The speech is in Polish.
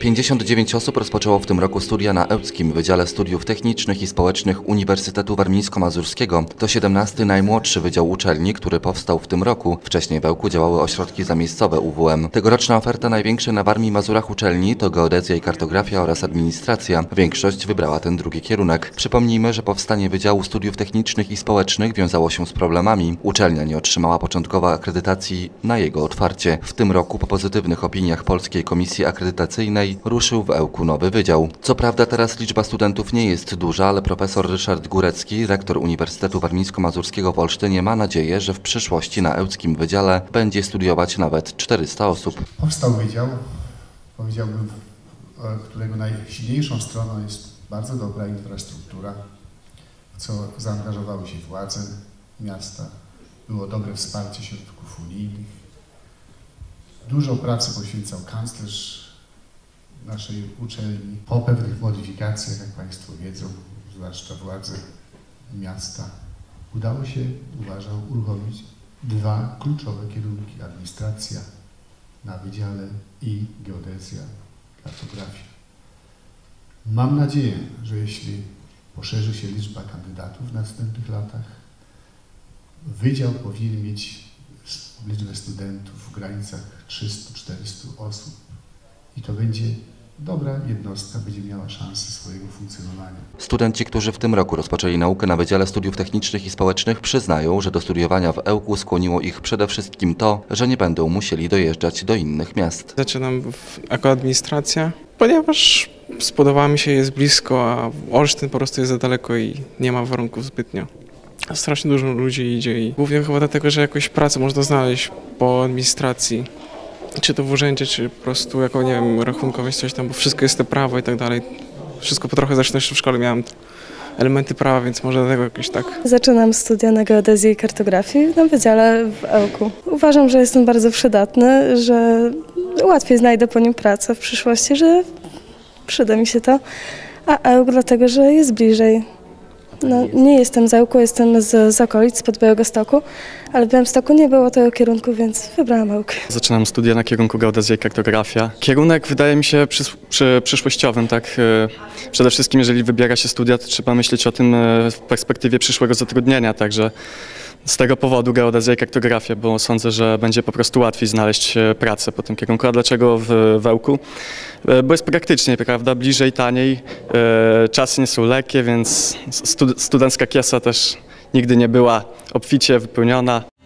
59 osób rozpoczęło w tym roku studia na Ełckim Wydziale Studiów Technicznych i Społecznych Uniwersytetu Warmińsko-Mazurskiego. To 17. najmłodszy wydział uczelni, który powstał w tym roku. Wcześniej w Ełku działały ośrodki zamiejscowe UWM. Tegoroczna oferta największej na Warmii i Mazurach uczelni to geodezja i kartografia oraz administracja. Większość wybrała ten drugi kierunek. Przypomnijmy, że powstanie Wydziału Studiów Technicznych i Społecznych wiązało się z problemami. Uczelnia nie otrzymała początkowo akredytacji na jego otwarcie. W tym roku po pozytywnych opiniach Polskiej Komisji Akredytacyjnej ruszył w Ełku nowy wydział. Co prawda teraz liczba studentów nie jest duża, ale profesor Ryszard Górecki, rektor Uniwersytetu Warmińsko-Mazurskiego w Olsztynie, ma nadzieję, że w przyszłości na Ełckim Wydziale będzie studiować nawet 400 osób. Powstał wydział, powiedziałbym, którego najsilniejszą stroną jest bardzo dobra infrastruktura, w co zaangażowały się władze miasta. Było dobre wsparcie środków unijnych. Dużo pracy poświęcał kanclerz naszej uczelni. Po pewnych modyfikacjach, jak Państwo wiedzą, zwłaszcza władze miasta, udało się, uważam, uruchomić dwa kluczowe kierunki: administracja na wydziale i geodezja, kartografia. Mam nadzieję, że jeśli poszerzy się liczba kandydatów w następnych latach, wydział powinien mieć liczbę studentów w granicach 300-400 osób i to będzie dobra jednostka, będzie miała szansę swojego funkcjonowania. Studenci, którzy w tym roku rozpoczęli naukę na Wydziale Studiów Technicznych i Społecznych, przyznają, że do studiowania w Ełku skłoniło ich przede wszystkim to, że nie będą musieli dojeżdżać do innych miast. Zaczynam jako administracja, ponieważ spodobała mi się, jest blisko, a Olsztyn po prostu jest za daleko i nie ma warunków zbytnio. Strasznie dużo ludzi idzie i głównie chyba dlatego, że jakąś pracę można znaleźć po administracji. Czy to w urzędzie, czy po prostu jako, nie wiem, rachunkowość, coś tam, bo wszystko jest te prawo i tak dalej. Wszystko po trochę, zresztą jeszcze w szkole miałem elementy prawa, więc może dlatego jakoś tak. Zaczynam studia na geodezji i kartografii na wydziale w Ełku. Uważam, że jestem bardzo przydatny, że łatwiej znajdę po nim pracę w przyszłości, że przyda mi się to, a Ełk dlatego, że jest bliżej. No, nie jestem z Ełku, jestem z okolic, spod Białegostoku, ale w Białymstoku nie było tego kierunku, więc wybrałam Ełk. Zaczynam studia na kierunku geodezja i kartografia. Kierunek wydaje mi się przyszłościowym, tak? Przede wszystkim, jeżeli wybiera się studia, to trzeba myśleć o tym w perspektywie przyszłego zatrudnienia, także z tego powodu geodezja i kartografia, bo sądzę, że będzie po prostu łatwiej znaleźć pracę po tym kierunku. A dlaczego w Ełku? Bo jest praktycznie, prawda? Bliżej, taniej, czasy nie są lekkie, więc studencka kiesa też nigdy nie była obficie wypełniona.